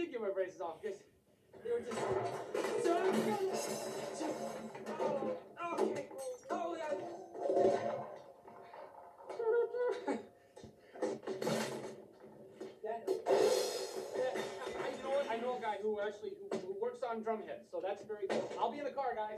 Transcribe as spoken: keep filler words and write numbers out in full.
did get my braces off because they were just so. Oh, okay. Oh, yeah. that, that, I know I know a guy who actually who, who works on drum heads, so that's very good. I'll be in the car, guys.